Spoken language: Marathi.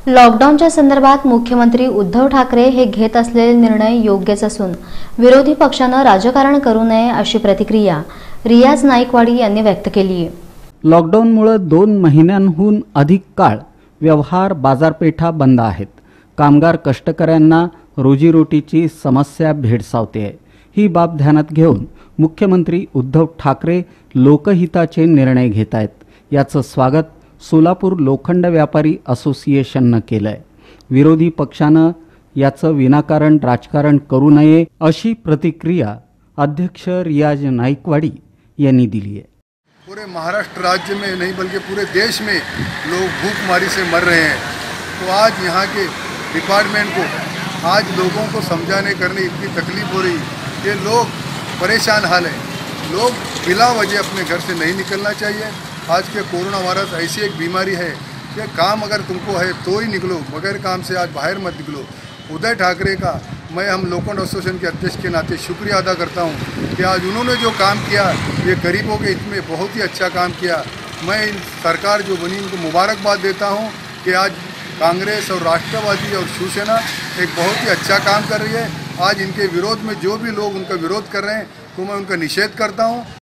लॉकडाऊनच्या संदर्भात मुख्यमंत्री उद्धव ठाकरे हे घेत असलेले निर्णय योग्यच असून विरोधी पक्षानं राजकारण करू नये अशी प्रतिक्रिया रियाज नाईकवाडी यांनी व्यक्त केली आहे। लॉकडाऊनमुळे 2 महिन्यांहून अधिक काळ व्यवहार बाजारपेठा बंद आहेत। कामगार कष्टकऱ्यांना रोजीरोटीची समस्या भेडसावते आहे। ही बाब ध्यानात घेऊन मुख्यमंत्री उद्धव ठाकरे लोकहिताचे निर्णय घेत आहेत। याचं स्वागत सोलापूर लोखंड व्यापारी असोसिएशननं केलंय। विरोधी पक्षानं याचं विनाकारण राजकारण करू नये अशी प्रतिक्रिया अध्यक्ष रियाज नाईकवाडी यांनी दिली आहे। पूरे महाराष्ट्र राज्य में नहीं बल्कि पूरे देश में लोग भूखमरी से मर रहे हैं, तो आज यहाँ के डिपार्टमेंट को आज लोगों को समझाने करने इतनी तकलीफ हो रही कि लोग परेशान हाल हैं। लोग बिला वजह अपने घर से नहीं निकलना चाहिए। आज के कोरोना वायरस ऐसी एक बीमारी है कि काम अगर तुमको है तो ही निकलो, बगैर काम से आज बाहर मत निकलो। उद्धव ठाकरे का मैं हम लोखंड एसोसिएशन के अध्यक्ष के नाते शुक्रिया अदा करता हूं कि आज उन्होंने जो काम किया ये गरीबों के हित में बहुत ही अच्छा काम किया। मैं इन सरकार जो बनी इनको मुबारकबाद देता हूं कि आज कांग्रेस और राष्ट्रवादी और शिवसेना एक बहुत ही अच्छा काम कर रही है। आज इनके विरोध में जो भी लोग उनका विरोध कर रहे हैं तो मैं उनका निषेध करता हूं।